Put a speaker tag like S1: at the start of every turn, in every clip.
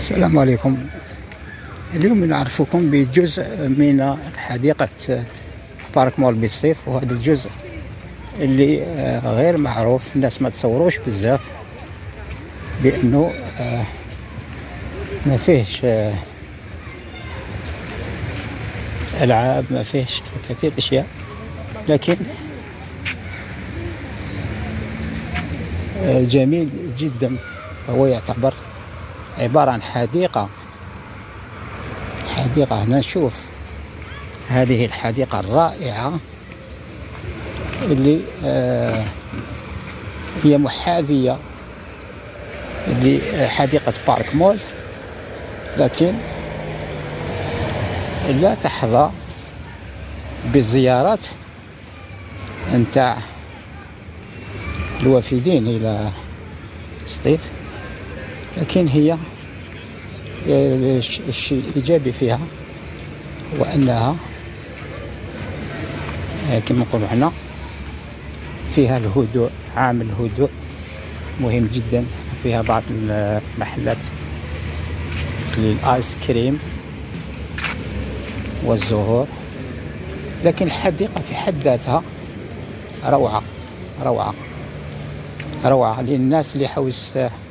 S1: السلام عليكم. اليوم نعرفكم بجزء من حديقة بارك مول بسطيف، وهذا الجزء اللي غير معروف، الناس ما تصوروش بزاف لأنه ما فيهش ألعاب، ما فيهش كثير أشياء، لكن جميل جدا. هو يعتبر عبارة عن حديقة. هنا نشوف هذه الحديقة الرائعة اللي هي محاذية لحديقة بارك مول، لكن لا تحظى بالزيارات نتاع الوافدين إلى سطيف. لكن هي الشيء الإيجابي فيها هو أنها كما نقولوا حنا فيها الهدوء، عامل الهدوء مهم جدا. فيها بعض المحلات للآيس كريم والزهور، لكن الحديقة في حد ذاتها روعة للناس اللي حوس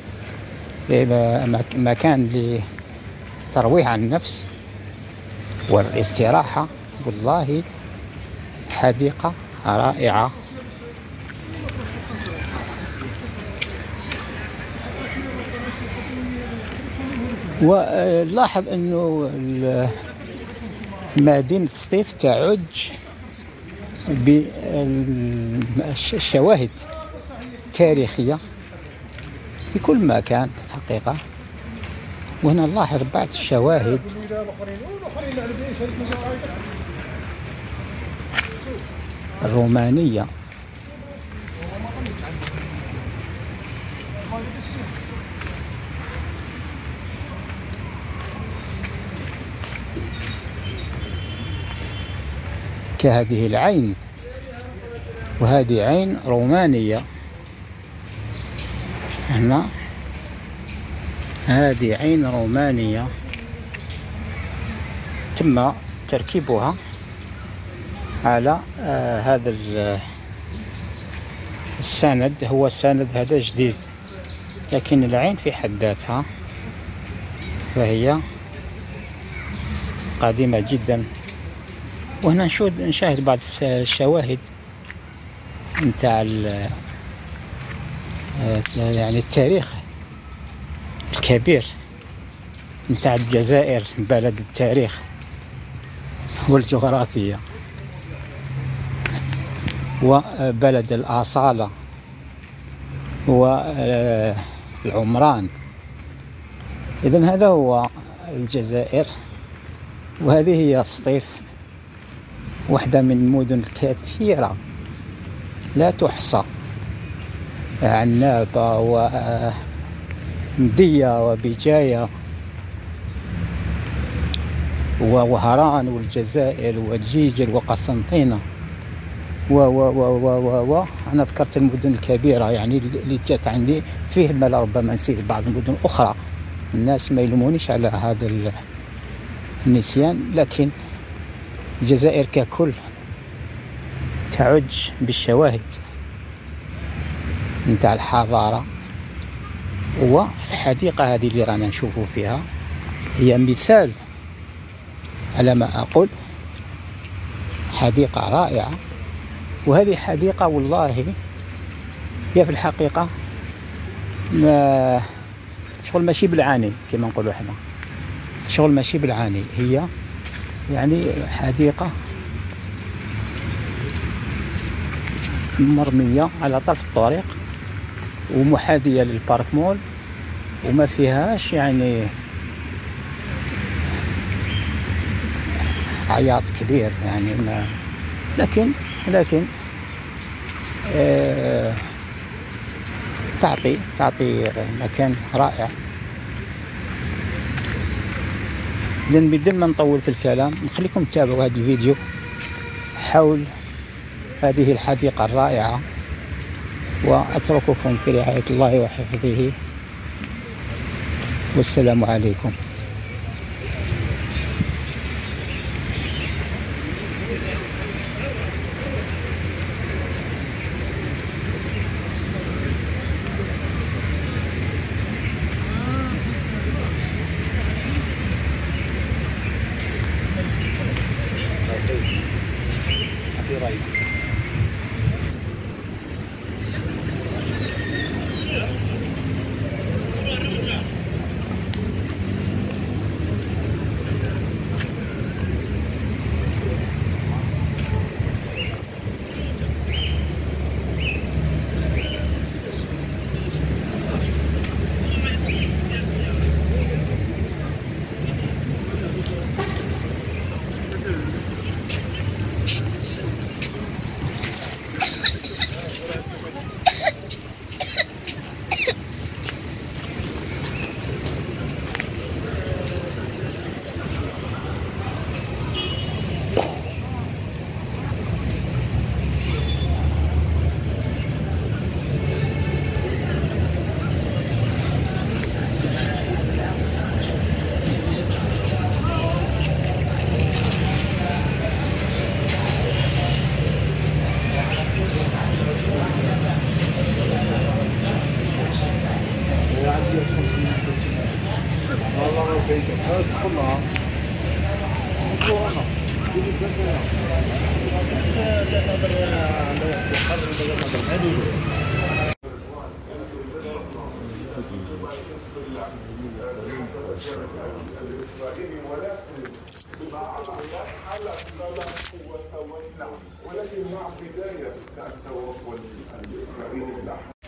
S1: مكان للترويح عن النفس والاستراحة. والله حديقة رائعة. ولاحظ أنه مدينة سطيف تعج بالشواهد تاريخية في كل مكان حقيقة. وهنا نلاحظ بعض الشواهد الرومانية. كهذه العين، وهذه عين رومانية. هنا هذه عين رومانية تم تركيبها على هذا السند. هو السند هذا جديد، لكن العين في حد ذاتها فهي قديمة جدا. وهنا نشاهد بعض الشواهد نتاع يعني التاريخ الكبير نتاع الجزائر، بلد التاريخ والجغرافية وبلد الأصالة والعمران. إذن هذا هو الجزائر، وهذه هي سطيف، واحدة من المدن الكثيرة لا تحصى، عنابة ومدية وبجاية ووهران والجزائر وجيجل وقسنطينة أنا ذكرت المدن الكبيرة يعني اللي جات عندي. فيه ما ربما نسيت بعض المدن الأخرى، الناس ما يلومونيش على هذا النسيان، لكن الجزائر ككل تعج بالشواهد نتاع الحضارة. والحديقة هذه اللي رانا نشوفوا فيها هي مثال على ما أقول، حديقة رائعة. وهذه حديقة والله هي في الحقيقة شغل ماشي بالعاني كما نقولوا احنا، شغل ماشي بالعاني. هي يعني حديقة مرمية على طرف الطريق ومحاذية للبارك مول، وما فيهاش يعني عياط كبير يعني ما، لكن تعطي مكان رائع. إذن بدون ما نطول في الكلام، نخليكم تتابعوا هذا الفيديو حول هذه الحديقة الرائعة، وأترككم في رعاية الله وحفظه. والسلام عليكم.
S2: ولكن مع بداية التوغل الإسرائيلي